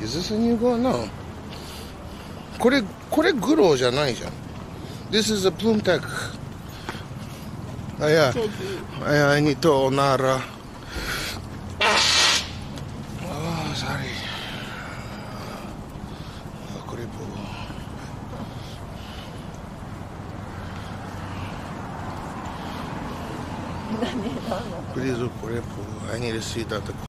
Is this a new girl? No. これグローじゃないじゃん。This is a plume tech. Yeah. I need to Nara. Oh, sorry. Ako rin po. Please, ako rin po. I need to see that.